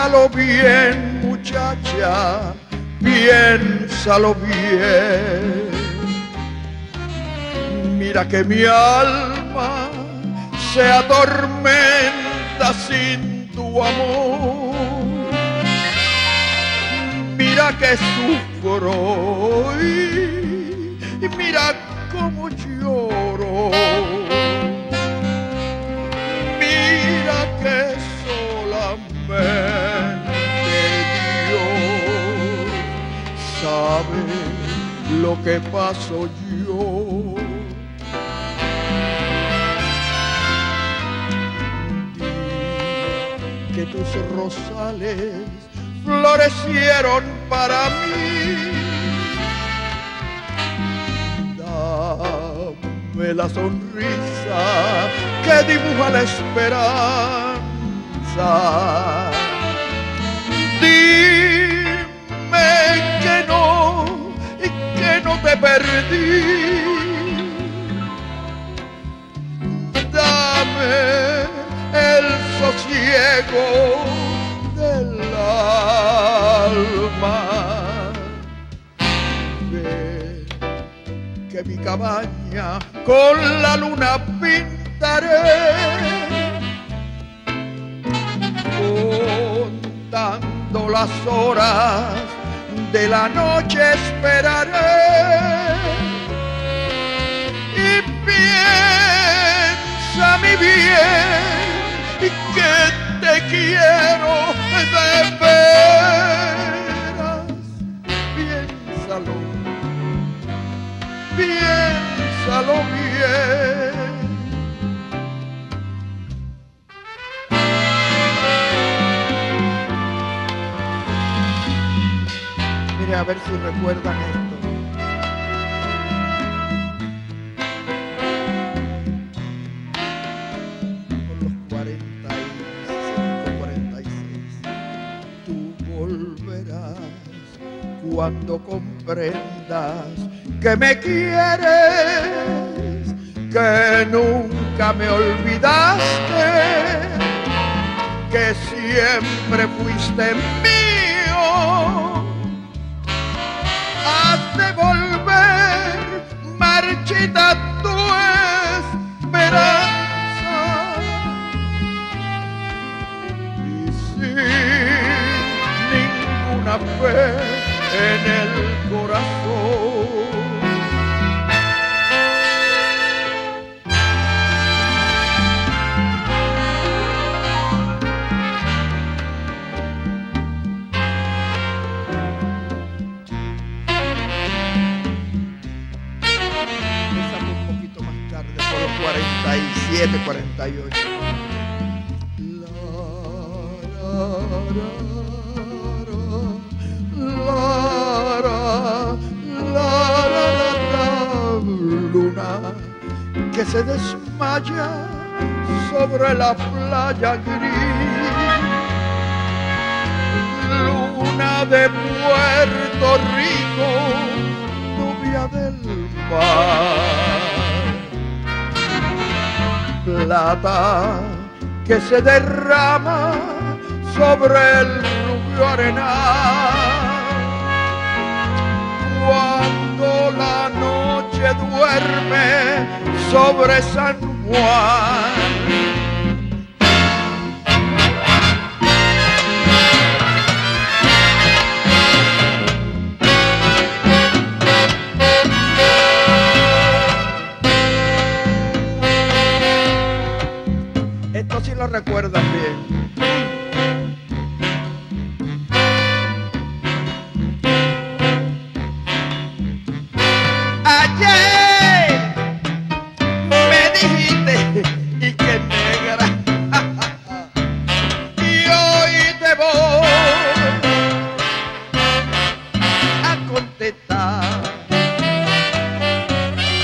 Piénsalo bien, muchacha, piénsalo bien. Mira que mi alma se atormenta sin tu amor. Mira que sufro y mira cómo lloro. Mira que solamente Dios sabe lo que paso yo. Di que tus rosales florecieron para mí. Dame la sonrisa que dibuja la esperanza. Dime que no te perdí. Dame el sosiego del alma. Ve que mi cabaña con la luna pintaré, contando las horas de la noche esperaré. Y piensa mi bien que te quiero de veras. Piénsalo, piénsalo bien. Mire a ver si recuerdan esto. Cuando comprendas que me quieres, que nunca me olvidaste, que siempre fuiste mío, has de volver marchita tu esperanza. Y sin ninguna fe en el corazón, empezamos un poquito más tarde, por los 47, 48. Luna que se desmaya sobre la playa gris, luna de Puerto Rico, lluvia del mar, plata que se derrama sobre el rubio arenal. Cuando la noche duerme sobre San Juan, esto sí lo recuerdan bien.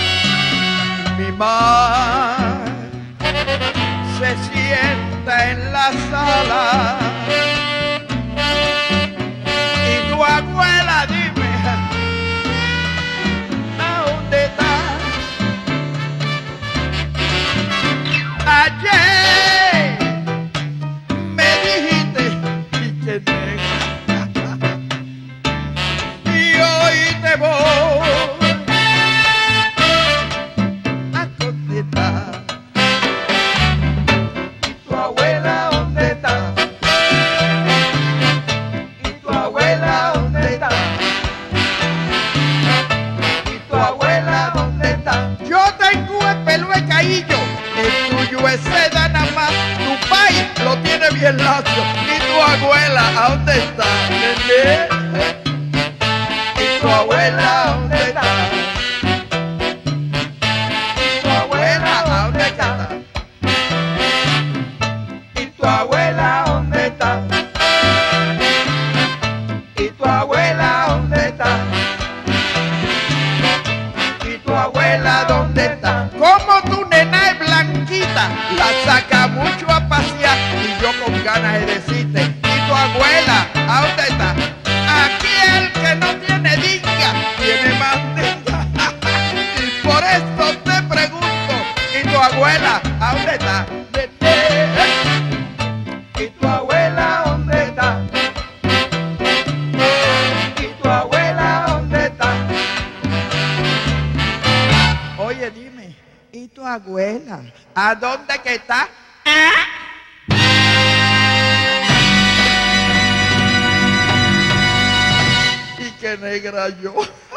Mi mar se sienta en la qué negra. Y hoy te voy a contestar. ¿Y tu abuela dónde está? ¿Y tu abuela dónde está? ¿Y tu abuela dónde está? Yo tengo el pelo de caillo, el tuyo es seda nada más. Tu país lo tiene bien lacio. ¿Y tu abuela a dónde está? ¿Nene? ¿Y tu abuela dónde está? ¿Y tu abuela dónde está? ¿Y tu abuela dónde está? ¿Y tu abuela dónde está? ¿Y tu abuela dónde está? Como tu nena es blanquita, la saca mucho a pasear y yo con ganas de decirte, ¿y tu abuela a dónde está? Aquí el que no tiene dinga, tiene más dinga. Y por eso te pregunto, ¿y tu abuela a dónde está? ¿Y tu abuela dónde está? ¿Y tu abuela dónde está? Oye, dime, ¿y tu abuela? ¿A dónde que está? Y qué negra yo.